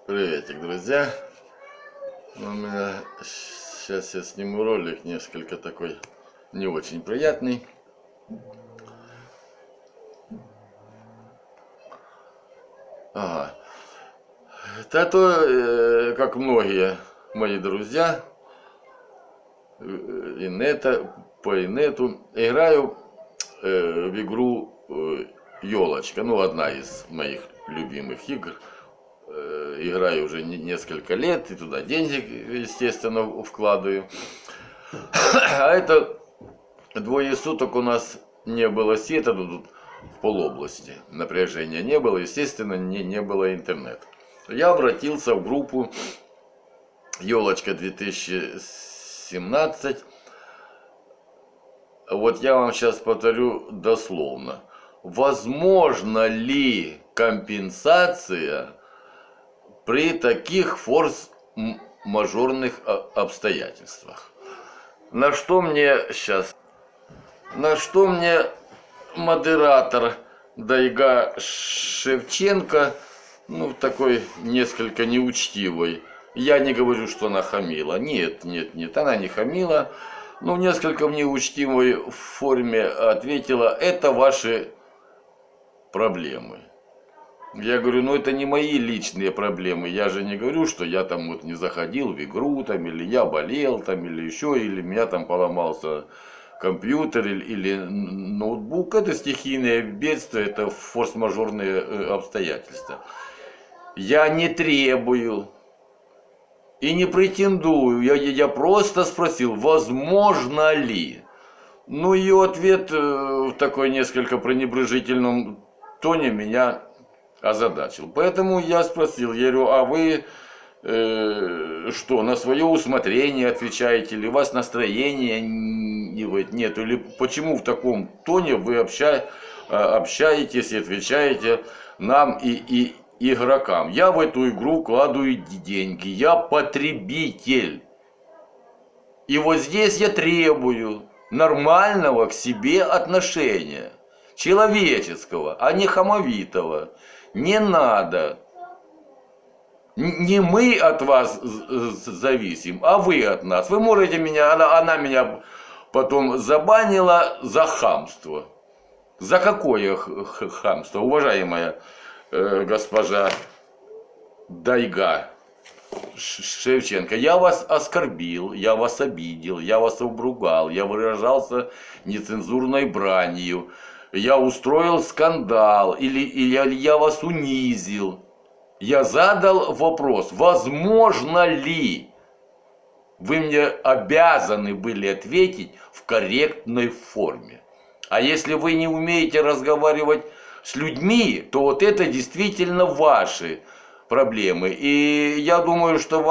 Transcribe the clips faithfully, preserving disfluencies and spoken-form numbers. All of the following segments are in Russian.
Приветик, друзья. У меня сейчас я сниму ролик несколько такой не очень приятный. Ага. Это то, как многие мои друзья, инета, по инету, играю в игру Елочка. Ну, одна из моих любимых игр. Играю уже несколько лет, и туда деньги, естественно, вкладываю. А это двое суток у нас не было сети, тут в полобласти напряжения не было, естественно, не, не было интернета. Я обратился в группу Елочка две тысячи семнадцать. Вот я вам сейчас повторю дословно. Возможно ли компенсация при таких форс-мажорных обстоятельствах? На что мне сейчас, на что мне модератор Дайга Шевченко, ну, такой несколько неучтивый. Я не говорю, что она хамила. Нет, нет, нет, она не хамила. Ну, несколько в неучтивой форме ответила: это ваши проблемы. Я говорю, ну это не мои личные проблемы. Я же не говорю, что я там вот не заходил в игру, там, или я болел, там, или еще, или у меня там поломался компьютер или, или ноутбук. Это стихийное бедствие, это форс-мажорные обстоятельства. Я не требую и не претендую. Я, я просто спросил, возможно ли. Ну, ее ответ в такой несколько пренебрежительном тоне меня озадачил. Поэтому я спросил, я говорю, а вы э, что, на свое усмотрение отвечаете, или у вас настроения нет, или почему в таком тоне вы обща, общаетесь и отвечаете нам и, и игрокам? Я в эту игру вкладываю деньги, я потребитель. И вот здесь я требую нормального к себе отношения, человеческого, а не хамовитого. Не надо. Не мы от вас зависим, а вы от нас. Вы можете меня, она, она меня потом забанила за хамство. За какое хамство, уважаемая э, госпожа Дайга Шевченко? Я вас оскорбил, я вас обидел, я вас обругал, я выражался нецензурной бранью. Я устроил скандал, или, или я вас унизил. Я задал вопрос, возможно ли? Вы мне обязаны были ответить в корректной форме. А если вы не умеете разговаривать с людьми, то вот это действительно ваши проблемы. И я думаю, что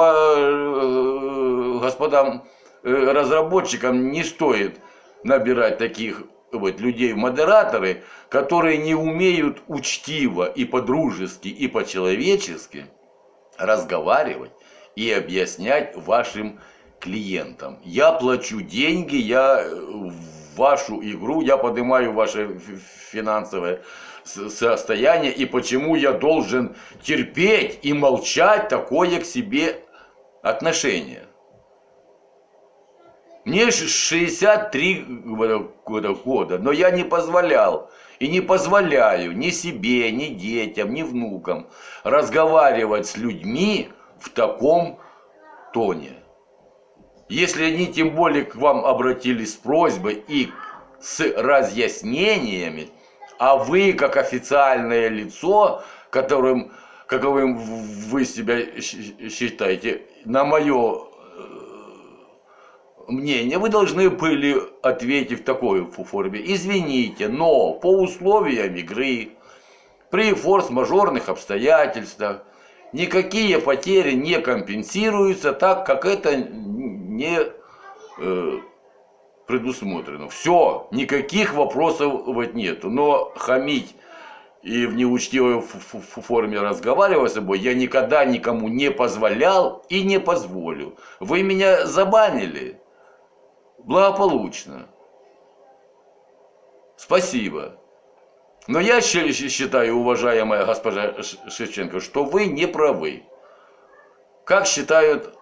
господам разработчикам не стоит набирать таких вот людей в модераторы, которые не умеют учтиво и по-дружески, и по-человечески разговаривать и объяснять вашим клиентам. Я плачу деньги, я в вашу игру, я поднимаю ваше финансовое состояние, и почему я должен терпеть и молчать такое к себе отношение? Мне шестьдесят три года, но я не позволял и не позволяю ни себе, ни детям, ни внукам разговаривать с людьми в таком тоне. Если они тем более к вам обратились с просьбой и с разъяснениями, а вы, как официальное лицо, которым, каковым вы себя считаете, на мое мнение, вы должны были ответить в такой форме: извините, но по условиям игры, при форс-мажорных обстоятельствах, никакие потери не компенсируются, так как это не э, предусмотрено. Все, никаких вопросов вот нету. Но хамить и в неучтивой форме разговаривать с собой я никогда никому не позволял и не позволю. Вы меня забанили. Благополучно. Спасибо. Но я считаю, уважаемая госпожа Шевченко, что вы не правы. Как считают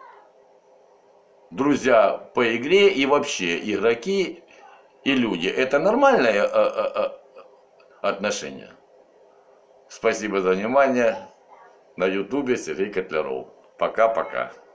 друзья по игре и вообще игроки и люди? Это нормальное а, а, а, отношение? Спасибо за внимание. На ютубе Сергей Котляров. Пока-пока.